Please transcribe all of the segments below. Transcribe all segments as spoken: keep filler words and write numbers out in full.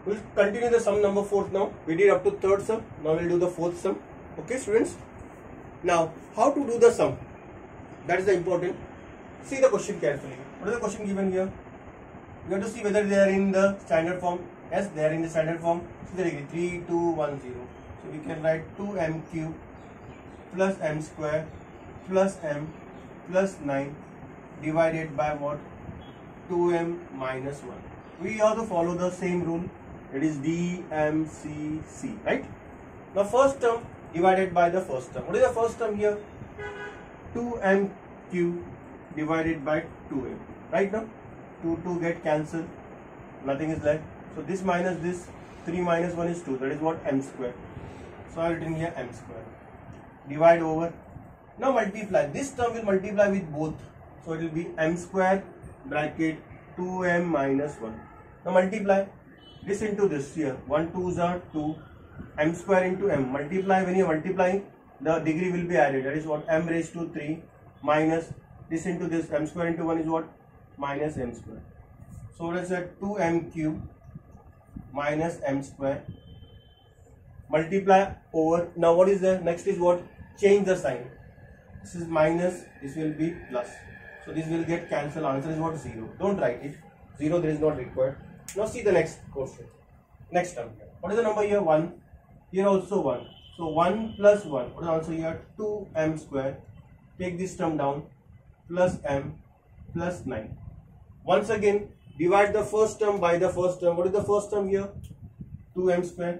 We'll continue the sum number fourth now. We did up to third sum. Now we'll do the fourth sum. Okay, students. Now, how to do the sum? That is the important. See the question carefully. What is the question given here? You have to see whether they are in the standard form. Yes, they are in the standard form. See the degree three, two, one, zero. So we can write two m cube plus m square plus m plus nine divided by what? two m minus one. We have to follow the same rule. It is D M C C, right? Now first term divided by the first term. What is the first term here? two m cube divided by two m. Right now? two, two get cancelled. Nothing is left. So this minus this, three minus one is two. That is what? M square. So I have written here m square. Divide over. Now multiply. This term will multiply with both. So it will be m square bracket two m minus one. Now multiply this into this here. one twos are two. M square into m. Multiply. When you multiply, the degree will be added. That is what? M raised to three minus this into this. M square into one is what? Minus m square. So let's say two m cube minus m square. Multiply over. Now what is there? Next is what? Change the sign. This is minus. This will be plus. So this will get cancelled. Answer is what? Zero. Don't write it. Zero there is not required. Now see the next question. Next term. What is the number here? one. Here also one. So one plus one. What is the answer here? two m square. Take this term down. Plus m plus nine. Once again, divide the first term by the first term. What is the first term here? two m square.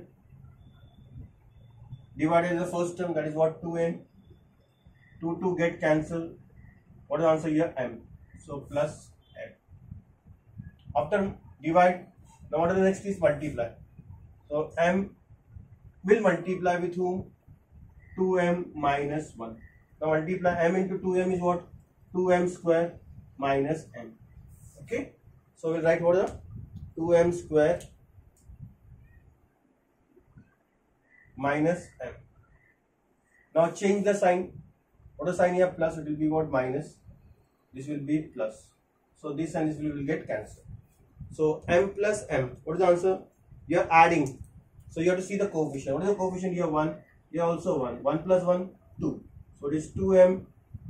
Divided the first term. That is what? two m. two, two get cancelled. What is the answer here? M. So plus m. After divide, now what is the next is multiply. So m will multiply with whom? two m minus one. Now multiply m into two m is what? two m square minus m. Okay. So we'll write what is the two m square minus m. Now change the sign. What is the sign here? Plus. It will be what? Minus. This will be plus. So this and this will get cancelled. So m plus m. What is the answer? You are adding. So you have to see the coefficient. What is the coefficient here? one. Here also one. one plus one, two. So it is two m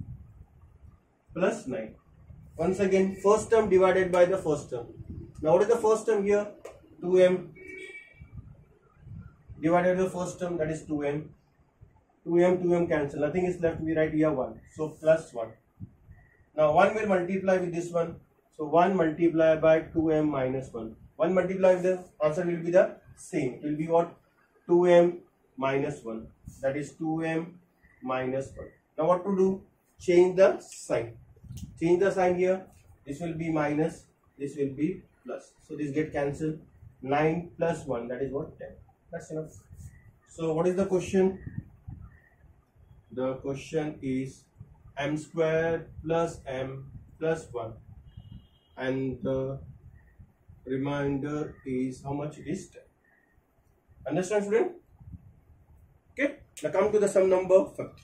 plus nine. Once again, first term divided by the first term. Now what is the first term here? two m divided by the first term, that is two m. two m, two m cancel. Nothing is left. We write here one. So plus one. Now one will multiply with this one. So one multiplied by two m minus one. one multiplied with the answer will be the same. It will be what? two m minus one. That is two m minus one. Now what to do? Change the sign. Change the sign here. This will be minus. This will be plus. So this get cancelled. nine plus one. That is what? ten. That's enough. So what is the question? The question is m square plus m plus one. And the remainder is how much? It is ten. Understand, student? Okay. Now come to the sum number fifth.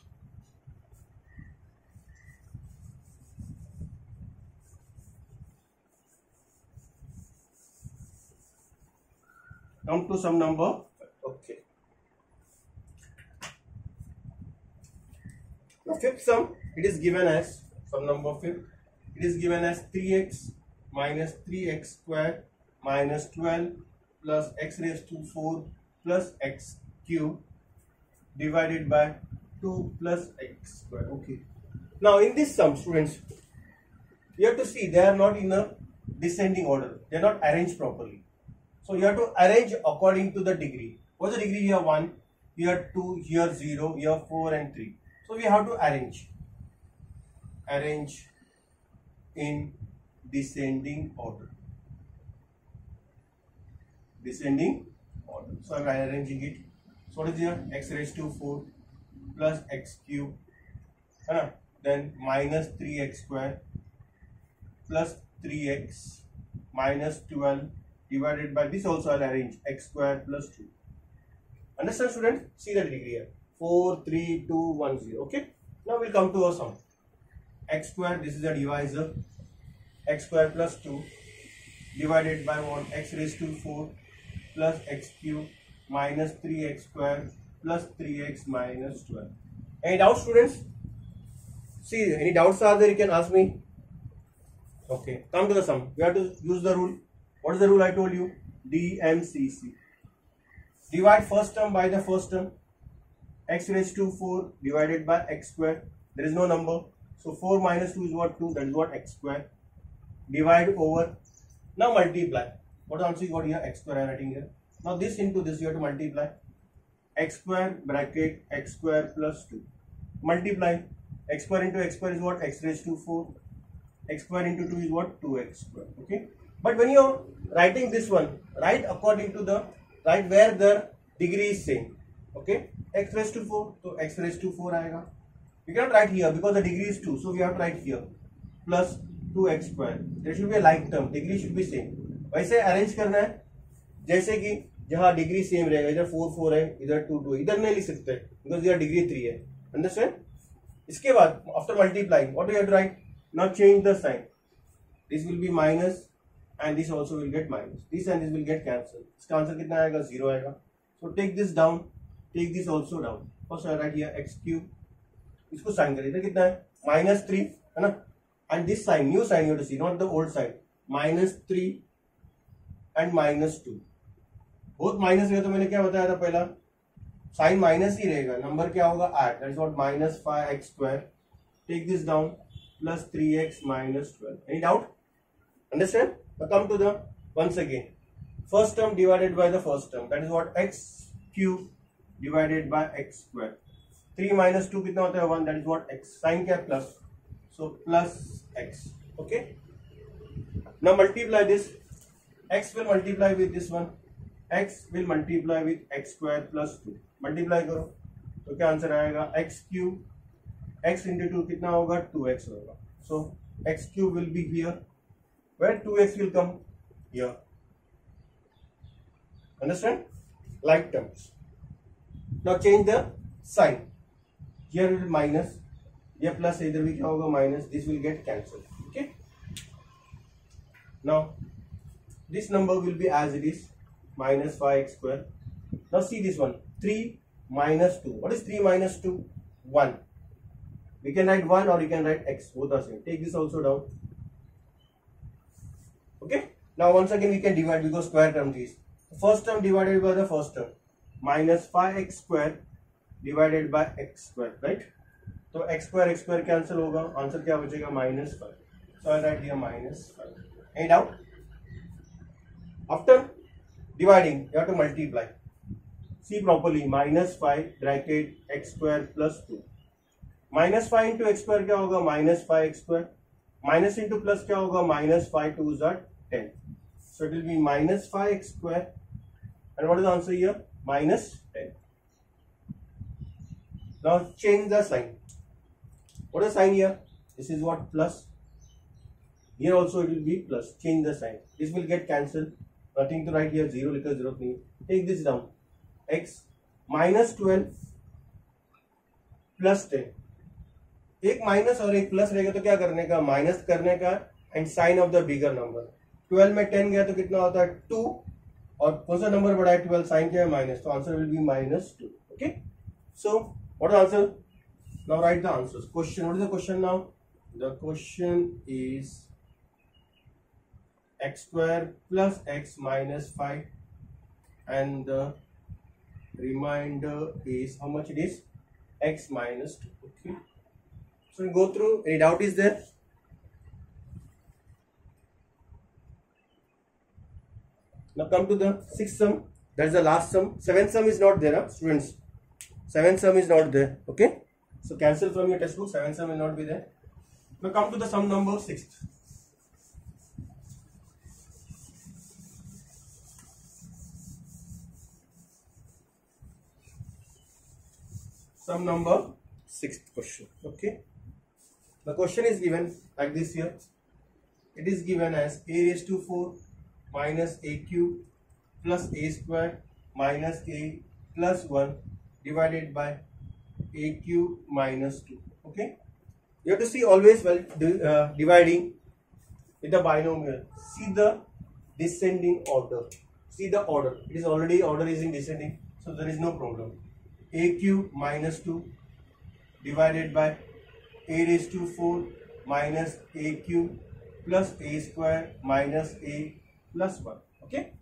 Come to sum number. Okay. Now fifth sum, it is given as sum number fifth. It is given as three x minus three x square minus twelve plus x raised to four plus x cube divided by two plus x square. Okay. Now in this sum, students, you have to see they are not in a descending order. They are not arranged properly. So you have to arrange according to the degree. What's the degree here? one, here two, here zero, here four and three. So we have to arrange. Arrange in descending order. Descending order. So I am arranging it. So what is here? X raised to four plus x cube. Uh, then minus three x square plus three x minus twelve divided by this also I'll arrange x square plus two. Understand, student? See the degree here. four, three, two, one, zero. Okay. Now we'll come to our sum. X square, this is the divisor. X square plus two divided by what? X raised to four plus x cube minus three x square plus three x minus twelve. Any doubts, students? See, any doubts are there, you can ask me. Okay, come to the sum. We have to use the rule. What is the rule I told you? D M C C. Divide first term by the first term. X raised to four divided by x square. There is no number. So four minus two is what? two. That is what? X square. Divide over. Now multiply. What answer you got here? X square I am writing here. Now this into this you have to multiply. X square bracket x square plus two. Multiply. X square into x square is what? X raised to four. X square into two is what? two x square. Okay. But when you are writing this one, write according to the, write where the degree is same. Okay. X raised to four. So x raised to four आएगा. We cannot write here because the degree is two. So we have to write here. Plus two x square. There should be a like term. Degree should be same. वैसे arrange करना है. जैसे कि जहाँ degree same रहेगा, इधर four four है, इधर टू टू, इधर नहीं लिख सकते बिकॉज इधर डिग्री थ्री है. अंडरस्टैंड? इसके बाद after multiplying what you have to write? Now change the sign. This will be minus and this also will get minus. This and this will get cancel. इसका answer कितना आएगा? Zero आएगा. So take this down, take this also down. First I write here x cube. इसको sign करिए. इधर कितना है? Minus three है ना. And this sign, new sign you have to C, not the old sign. Minus three and minus two. बहुत minus है तो मैंने क्या बताया था पहला? साइन माइनस ही रहेगा. नंबर क्या होगा? आठ. That is what? Minus five x square. Take this down plus three x minus twelve. Any doubt? Understand? Come to the once again. First term divided by the first term, that is what? X cube divided by x square. Three minus two कितना होता है? One. That is what? X. Sign क्या? Plus. So plus x. Okay. Now multiply this. X will multiply with this one. x will multiply with x square plus two. Multiply करो तो क्या answer आएगा? x cube. x into two कितना होगा? Two x होगा. So x cube will be here. Where two x will come? Here. Understand? Like terms. Now change the sign. Here will minus, ये plus, इधर भी क्या होगा? Minus. This will get cancel. Okay. Now this number will be as it is. Minus five x square. Now see this one. three minus two. What is three minus two? one. We can write one or you can write x. Both are same. Take this also down. Okay. Now once again we can divide because square term is. The first term divided by the first term. Minus five x square divided by x square. Right? So x square x square cancel होगा. Answer क्या बचेगा? minus five. So I write here minus five. Any doubt? After dividing, you have to multiply. See properly. Minus five bracket x square plus two. Minus five into x square क्या होगा? Minus five x square. Minus into plus क्या होगा? Minus five twos are ten. So it will be minus five x square. And what is the answer here? Minus ten. Now change the sign. What is the sign here? This is what? Plus. Here also it will be plus. Change the sign. This will get cancelled. Nothing to write here. Zero लिखा जरूरत नहीं. Take this down. X minus twelve plus ten. एक minus और एक plus रहेगा तो क्या करने का? माइनस करने का and sign of the bigger number. Twelve में टेन गया तो कितना होता है? टू. और कौन सा नंबर बड़ा है? ट्वेल्व. साइन क्या है? माइनस. तो answer will be minus two. Okay. So what answer? Now write the answers. Question. What is the question now? The question is x square plus x minus five and the remainder is how much it is? X minus two. Okay. So we go through. Any doubt is there? Now come to the sixth sum. That is the last sum. Seventh sum is not there, huh? Students. Seventh sum is not there. Okay. So cancel from your textbook. Seventh sum will not be there. Now come to the sum number sixth. Sum number sixth question. Okay. The question is given like this here. It is given as a raised to four minus a cube plus a square minus a plus one divided by a cube minus two. Okay. You have to see always while uh, dividing with the binomial. See the descending order. see the order. It is already order is in descending, so there is no problem. A cube minus two divided by a raised to four minus a cube plus a square minus a plus one. Okay.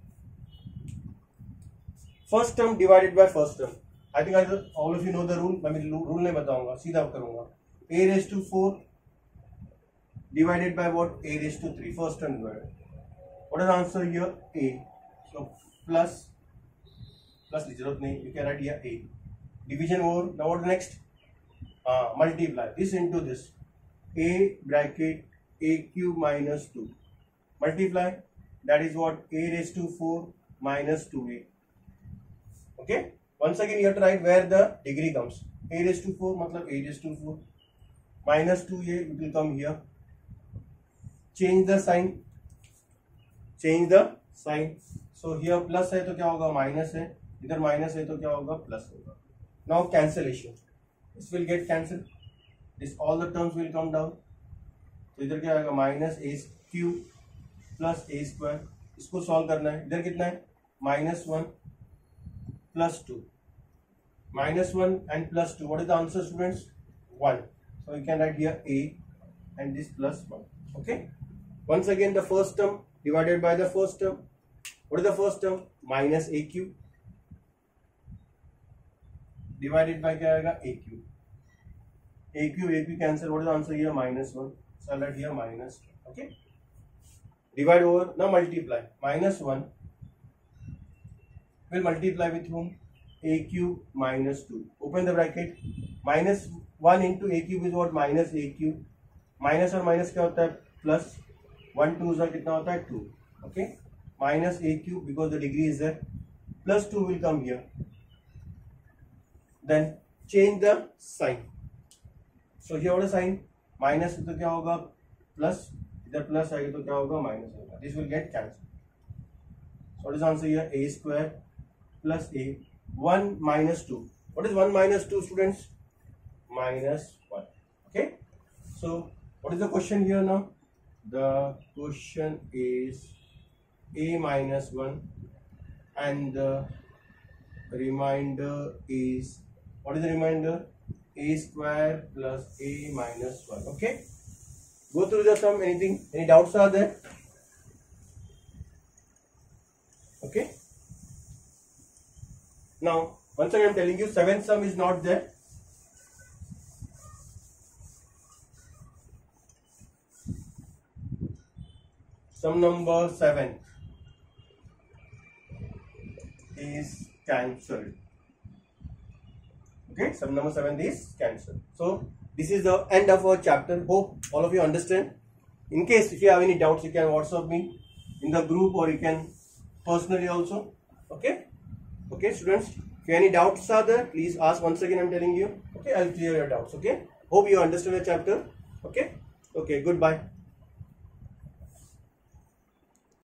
First term divided by first term. I think I, all of you know the rule. मैं rule नहीं बताऊंगा, सीधा करूंगा. A raised to four divided by what? A raised to three. First term divided. What is the answer here? A. So plus plus जरूरत नहीं. You can write here A. Division over. Now what next? Uh, multiply this into this. A bracket a cube minus two. Multiply. That is what? A raised to four minus two a. Okay. Once again you have to write where the degree comes. A raised to four matlab a raised to four minus two a, it will come here. Change the sign. Change the sign. So here plus है तो क्या होगा? Minus है. इधर minus है तो क्या होगा? Plus होगा. Now cancellation. This will get cancelled. This all the terms will come down. तो इधर क्या आएगा? Minus a cube plus a square. इसको solve करना है. इधर कितना है? Minus one plus two. Minus one and plus two. What is the answer, students? one. So you can write here a and this plus one. Okay. Once again the first term divided by the first term. What is the first term? Minus a cube divided by क्या आएगा? A cube. A cube A cube cancel. What is the answer here? Minus one. So I'll write here minus one. Okay. Divide over. Now multiply. Minus one will multiply with whom? A cube minus two. Open the bracket. Minus one into a cube is what? Minus a cube. Minus और minus क्या होता है? Plus. one two का कितना होता है? two. Okay. Minus a cube because the degree is there. Plus two will come here. Then change the sign. So here what is sign? Minus तो क्या होगा? Plus. इधर plus आएगा तो क्या होगा? Minus होगा. This will get cancelled. So what is the answer here? A square plus a. one minus two. What is one minus two, students? Minus one. Okay. So what is the question here now? The question is a minus one and the remainder is, what is the remainder? A square plus a minus one. Okay. Go through the sum. Anything? Any doubts are there? Okay. Now, once again I am telling you, seventh sum is not there. Sum number seven is cancelled. Okay, sum number seven is cancelled. So, this is the end of our chapter. Hope all of you understand. In case if you have any doubts, you can WhatsApp me in the group or you can personally also. Okay. Okay, students, if any doubts are there, please ask. Once again, I'm telling you. Okay, I'll clear your doubts. Okay, hope you understand the chapter. Okay, okay, goodbye.